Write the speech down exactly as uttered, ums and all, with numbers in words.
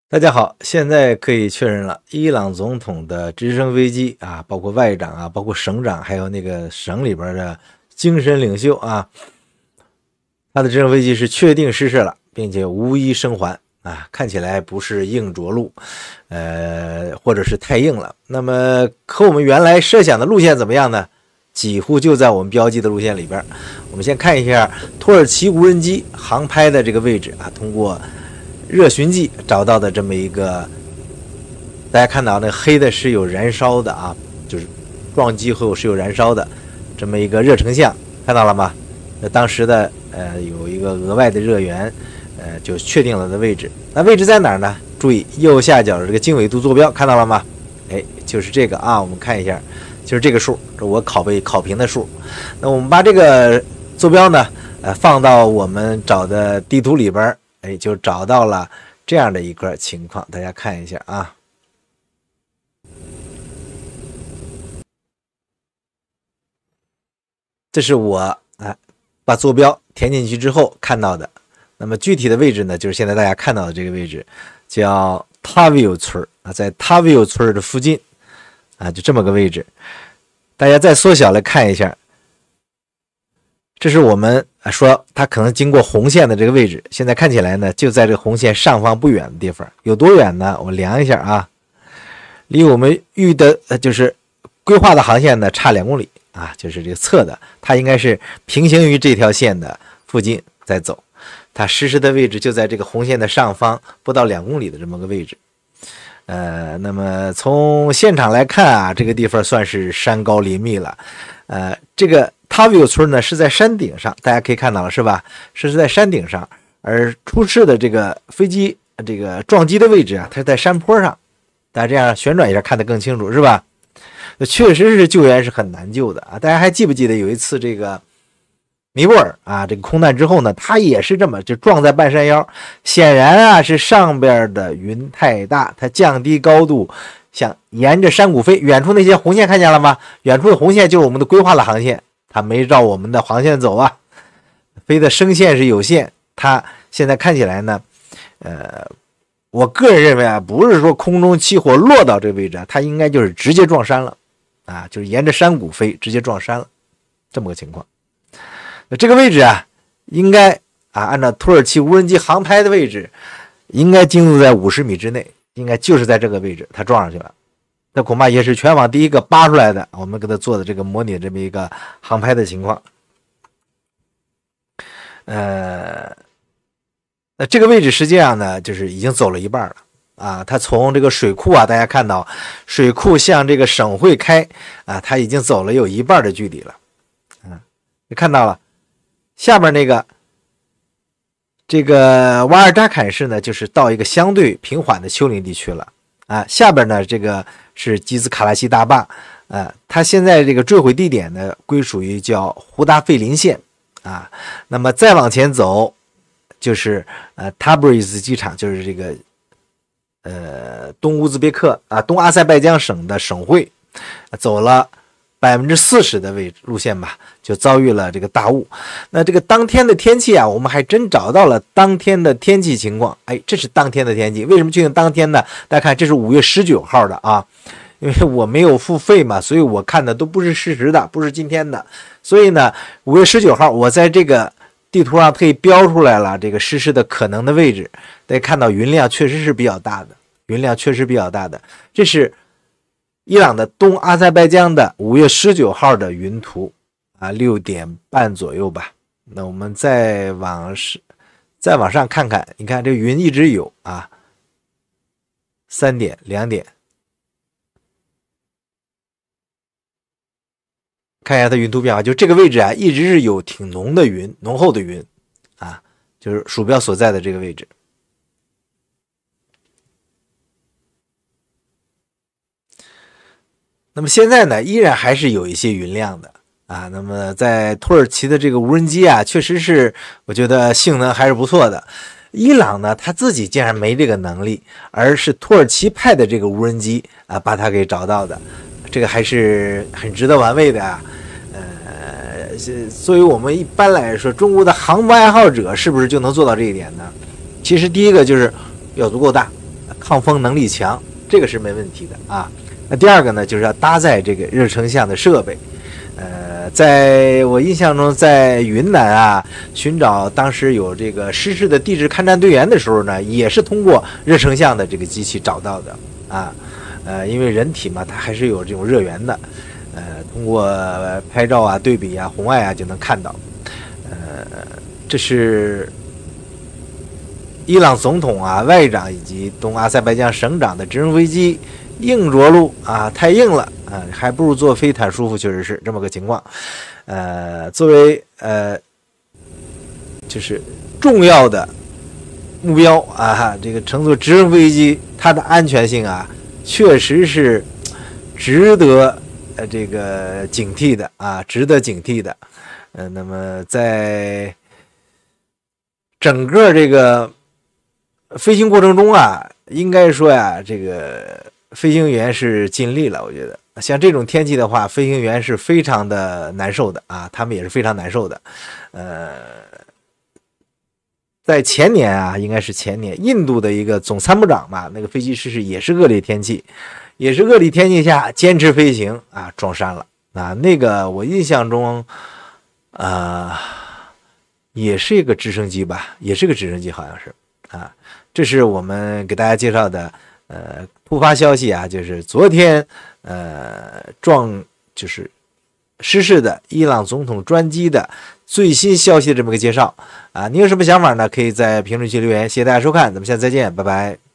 大家好，现在可以确认了，伊朗总统的直升飞机啊，包括外长啊，包括省长，还有那个省里边的精神领袖啊，他的直升飞机是确定失事了，并且无一生还啊，看起来不是硬着陆，呃，或者是太硬了。那么和我们原来设想的路线怎么样呢？几乎就在我们标记的路线里边。我们先看一下土耳其无人机航拍的这个位置啊，通过热寻迹找到的这么一个，大家看到那个黑的是有燃烧的啊，就是撞击后是有燃烧的这么一个热成像，看到了吗？那当时的呃有一个额外的热源，呃就确定了的位置。那位置在哪儿呢？注意右下角的这个经纬度坐标，看到了吗？哎，就是这个啊，我们看一下，就是这个数，这我拷贝考评的数。那我们把这个坐标呢，呃放到我们找的地图里边。哎，就找到了这样的一个情况，大家看一下啊。这是我啊把坐标填进去之后看到的。那么具体的位置呢，就是现在大家看到的这个位置，叫 Tavil 村啊，在 Tavil 村的附近啊，就这么个位置。大家再缩小来看一下。这是我们说它可能经过红线的这个位置，现在看起来呢，就在这个红线上方不远的地方。有多远呢？我量一下啊，离我们预的呃就是规划的航线呢差两公里啊，就是这个测的，它应该是平行于这条线的附近在走，它实时的位置就在这个红线的上方不到两公里的这么个位置。呃，那么从现场来看啊，这个地方算是山高林密了，呃，这个。Tavil 村呢是在山顶上，大家可以看到了是吧？是在山顶上，而出事的这个飞机这个撞击的位置啊，它是在山坡上。大家这样旋转一下看得更清楚是吧？确实是救援是很难救的啊！大家还记不记得有一次这个尼泊尔啊，这个空难之后呢，它也是这么就撞在半山腰，显然啊是上边的云太大，它降低高度，想沿着山谷飞。远处那些红线看见了吗？远处的红线就是我们的规划的航线。它没照我们的航线走啊，飞的升线是有限。它现在看起来呢，呃，我个人认为啊，不是说空中起火落到这个位置啊，它应该就是直接撞山了啊，就是沿着山谷飞，直接撞山了，这么个情况。那这个位置啊，应该啊，按照土耳其无人机航拍的位置，应该精度在五十米之内，应该就是在这个位置，它撞上去了。那恐怕也是全网第一个扒出来的，我们给他做的这个模拟这么一个航拍的情况。呃，那这个位置实际上呢，就是已经走了一半了啊。他从这个水库啊，大家看到水库向这个省会开啊，他已经走了有一半的距离了。啊，你看到了下边那个这个瓦尔扎坎市呢，就是到一个相对平缓的丘陵地区了。啊，下边呢，这个是吉兹卡拉西大坝，啊，它现在这个坠毁地点呢，归属于叫胡达费林县，啊，那么再往前走，就是呃塔布里兹机场，就是这个呃东乌兹别克啊，东阿塞拜疆省的省会，走了百分之四十的位置路线吧，就遭遇了这个大雾。那这个当天的天气啊，我们还真找到了当天的天气情况。哎，这是当天的天气。为什么确定当天呢？大家看，这是五月十九号的啊，因为我没有付费嘛，所以我看的都不是事实的，不是今天的。所以呢，五月十九号，我在这个地图上特意标出来了这个失事的可能的位置。大家看到云量确实是比较大的，云量确实比较大的。这是伊朗的东阿塞拜疆的五月十九号的云图啊，六点半左右吧。那我们再往是再往上看看，你看这云一直有啊，三点、两点，看一下它云图变化，就这个位置啊，一直是有挺浓的云，浓厚的云啊，就是鼠标所在的这个位置。那么现在呢，依然还是有一些云量的啊。那么在土耳其的这个无人机啊，确实是我觉得性能还是不错的。伊朗呢，他自己竟然没这个能力，而是土耳其派的这个无人机啊，把它给找到的，这个还是很值得玩味的啊。呃，作为我们一般来说，中国的航母爱好者是不是就能做到这一点呢？其实第一个就是要足够大抗风能力强，这个是没问题的啊。那第二个呢，就是要搭载这个热成像的设备。呃，在我印象中，在云南啊，寻找当时有这个失事的地质勘探队员的时候呢，也是通过热成像的这个机器找到的啊。呃，因为人体嘛，它还是有这种热源的，呃，通过拍照啊、对比啊、红外啊就能看到。呃，这是伊朗总统啊、外长以及东阿塞拜疆省长的直升飞机硬着陆啊，太硬了啊，还不如坐飞毯舒服，确实是这么个情况。呃，作为呃，就是重要的目标啊，这个乘坐直升飞机，它的安全性啊，确实是值得呃这个警惕的啊，值得警惕的。呃，那么在整个这个飞行过程中啊，应该说呀，这个飞行员是尽力了，我觉得像这种天气的话，飞行员是非常的难受的啊，他们也是非常难受的。呃，在前年啊，应该是前年，印度的一个总参谋长吧，那个飞机失事也是恶劣天气，也是恶劣天气下坚持飞行啊，撞山了啊。那个我印象中，啊、呃，也是一个直升机吧，也是个直升机，好像是啊。这是我们给大家介绍的。呃，突发消息啊，就是昨天呃撞就是失事的伊朗总统专机的最新消息的这么个介绍啊，你有什么想法呢？可以在评论区留言。谢谢大家收看，咱们下次再见，拜拜。